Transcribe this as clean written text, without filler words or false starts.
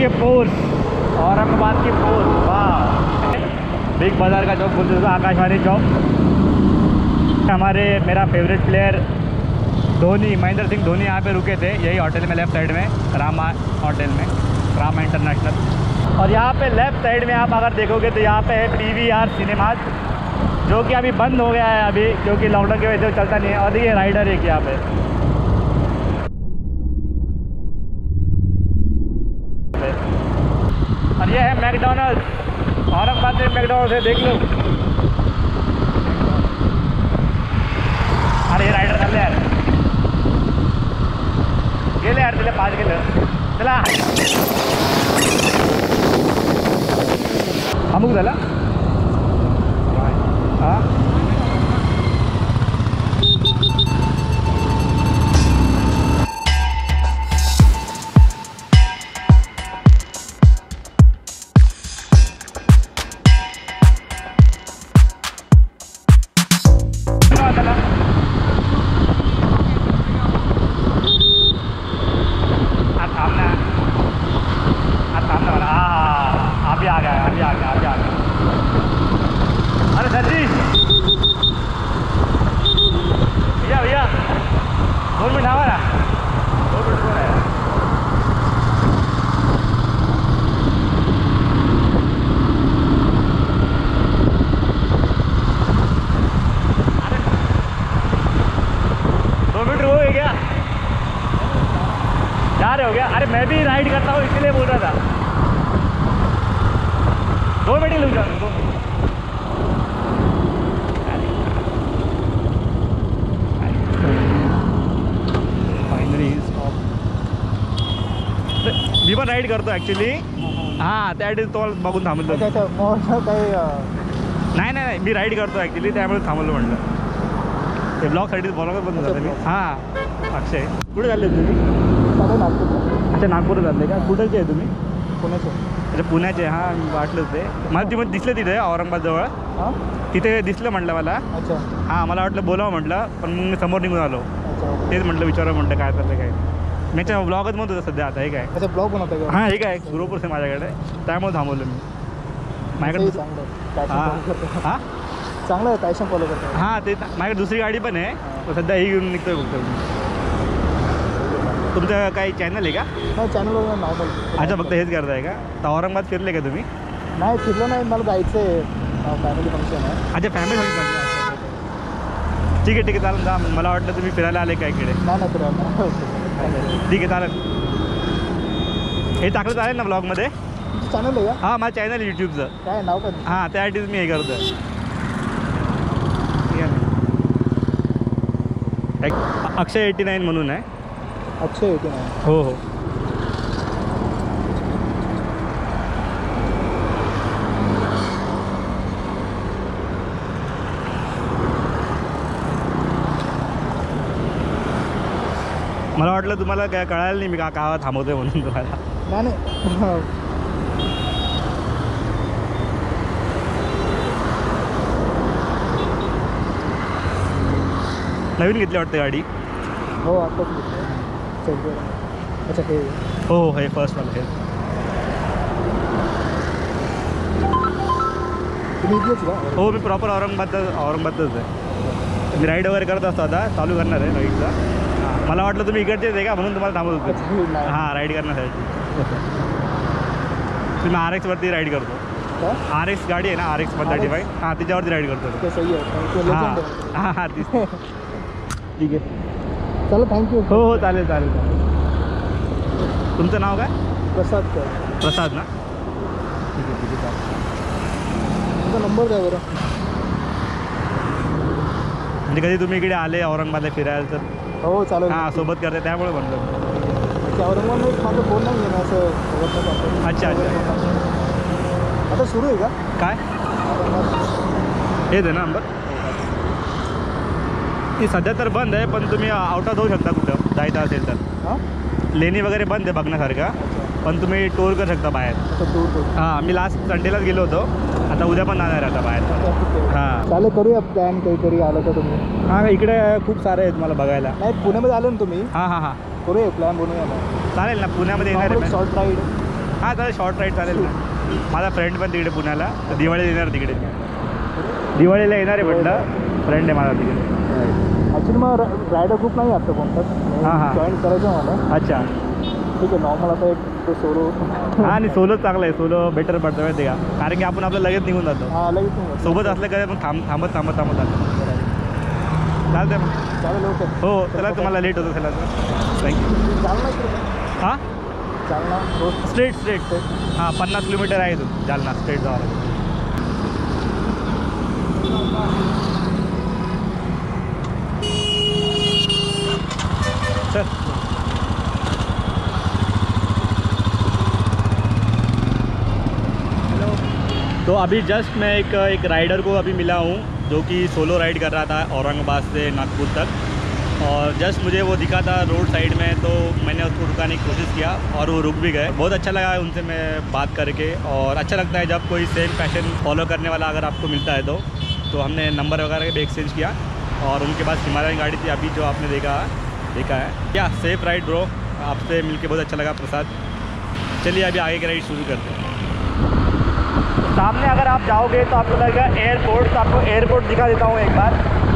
के post, Aurangabad के post, वाह। Big Bazaar का चौक बोलते थे, आकाशवाणी चौक। हमारे मेरा फेवरेट प्लेयर धोनी, महेंद्र सिंह धोनी यहाँ पे रुके थे, यही होटल में लेफ़्ट साइड में, रामा होटल में, रामा इंटरनेशनल। और यहाँ पे लेफ़्ट साइड में आप अगर देखोगे तो यहाँ पे है PVR सिनेमाज, जो कि अभी बंद हो गया है अभी, क्योंकि लॉकडाउन की वजह से चलता नहीं है। और देखिए राइडर एक यहाँ पे, और ये है मैकडोनल्ड्स। औरंगाबाद में मैकडोनल्ड्स है, देख लो। अरे ये राइडर चालले यार, गेले यार, तिला 5 गेलं, चला अमुक झाला। हां हो गया। अरे मैं भी राइड करता हूँ, इसलिए बोल रहा था। 2 मिनट ही लग जाओ, 2 मिनट। फायनली मी पण राईड करतो ॲक्च्युली। हां, त्यासाठी तुम्हाला बघून थांबलो। नाही नाही, मी राईड करतो ॲक्च्युली, त्यामुळे थांबलो म्हटलं। ते ब्लॉगसाठी ब्लॉगच बंद झालं मी। हां, अक्षय कुठे चालले तुम्ही? अच्छा, नागपूर चालले का? कुठेचे आहे तुम्ही? पुण्याचे। अच्छा, पुण्याचे। हां, वाटलं ते मला, ती दिसलं तिथे औरंगाबादजवळ, तिथे दिसलं म्हटलं मला। अच्छा, हां, मला वाटलं बोलावं म्हटलं, पण मग मी समोर निघून आलो। तेच म्हटलं विचारावं म्हटलं काय चाललं काय। मी ब्लॉगच म्हणत होतं सध्या आता, हे काय? अच्छा, ब्लॉग बनवतो का? हां, हे काय ग्रुपवर आहे माझ्याकडे, त्यामुळे थांबवलं मी माझ्याकडे। हां, चांगलं आहे, पॅशन फॉलो करतो। हां, ते माझ्याकडे दुसरी गाडी पण आहे, सध्या ही घेऊन निघतोय फक्त। तुमचं काही चॅनल आहे का? नाही, चॅनलवर नाव बोलतो। अच्छा, फक्त हेच करताय का? तर औरंगाबाद फिरले का तुम्ही? नाही, फिरलो नाही, मला जायचं आहे, फॅमिली फंक्शन आहे। अच्छा, फॅमिली फंक्शन। ठीक आहे ठीक आहे, चालेल जा। मला वाटलं तुम्ही फिरायला आले का इकडे? नाही नाही, फिरायला। ठीक आहे, चालेल। हे टाकलं चालेल ना ब्लॉगमध्ये? चॅनल आहे का? हां, माझं चॅनल आहे यूट्यूबचं। काय नाव का? हां, त्यासाठीच मी हे करतो। अक्षय 89 म्हणून आहे। अक्षय 89? हो हो। मला वाटलं तुम्हाला काय कळायला नाही मी का थांबवतोय म्हणून तुम्हाला। नाही, नवीन घेतली वाटते गाडी? हो, आताच घेतली। अच्छा, हे हो हे फर्स्ट वाला आहे। हो, मी प्रॉपर औरंगाबादच आहे। मी राईड वगैरे करत असतो, आता चालू करणार आहे राईडचा। मला वाटलं तुम्ही इकडचेच आहे का, म्हणून तुम्हाला थांबत होते। हां, राईड करण्यासाठी। तुम्ही RX वरती राईड करतो? RX गाडी आहे ना, RX 135। हां, तिच्यावरती राईड करतो। हां हां, तीच। ठीक आहे, चला, थँक्यू। हो हो, चालेल चालेल चालेल। तुमचं नाव काय? प्रसाद। प्रसाद ना? ठीक आहे ठीक आहे, चालेल। तुमचा नंबर द्या बरं। म्हणजे कधी तुम्ही इकडे आले औरंगाबादला फिरायला तर? हो, चालेल। हां, सोबत करते त्यामुळे म्हणलं। औरंगाबाद माझं फोन नाही आहे ना, असं। अच्छा अच्छा, आता सुरू आहे का काय? हेच आहे ना नंबर? ती सध्या तर बंद आहे, पण तुम्ही आउट ऑफ होऊ शकता कुठं जायचं असेल तर। लेणी वगैरे बंद आहे बघण्यासारखा, पण तुम्ही टूर करू शकता बाहेर। हां, मी लास्ट संडेलाच गेलो होतो, आता उद्या पण जाणार आता बाहेर। हां, चालेल, करूया प्लॅन काहीतरी आलं तर तुम्ही। हां, इकडे खूप सारे आहेत मला बघायला। नाही, पुण्यामध्ये आलो ना तुम्ही? हां हां हां, करूया प्लॅन, बनवूया ना। चालेल ना, पुण्यामध्ये येणार आहे। शॉर्ट राईड हां चालेल शॉर्ट राईड चालेल ना. माझा फ्रेंड पण तिकडे पुण्याला तर दिवाळीला येणार तिकडे. दिवाळीला येणार आहे म्हटलं, फ्रेंड आहे माझा तिकडे. ॲक्च्युली मग रायडर ग्रुप नाही आता कोणता हां. जॉईन करायचं मला. अच्छा ठीक आहे नॉर्मल आता एक तो सोलो. हां आणि सोलो चांगलं आहे, सोलो बेटर पडतं माहिती का, कारण की आपण आपलं लगेच निघून जातो. हां लगेच सोबत असलं कधी पण थांबत जातो. चालतंय मग. चालेल ओके. हो चला तुम्हाला लेट होतो चला थँक्यू. जालना हां जालना रोड स्ट्रेट हां 50 किलोमीटर आहे इथून जालना स्ट्रेट जावं लागेल. चल तो अभी जस्ट मैं एक राइडर को अभी मिला हूँ जो कि सोलो राइड कर रहा था औरंगाबाद से नागपुर तक, और जस्ट मुझे वो दिखा था रोड साइड में, तो मैंने उसको रुकाने की कोशिश किया और वो रुक भी गए. बहुत अच्छा लगा है उनसे मैं बात करके, और अच्छा लगता है जब कोई सेम पैशन फॉलो करने वाला अगर आपको मिलता है तो हमने नंबर वगैरह भी एक्सचेंज किया, और उनके पास हिमालयन गाड़ी थी अभी जो आपने देखा है. क्या सेफ राइड ब्रो, आपसे मिलके बहुत अच्छा लगा प्रसाद. चलिए अभी आगे की राइड शुरू करते हैं. सामने अगर आप जाओगे तो आपको लगेगा एयरपोर्ट, तो आपको एयरपोर्ट दिखा देता हूँ एक बार.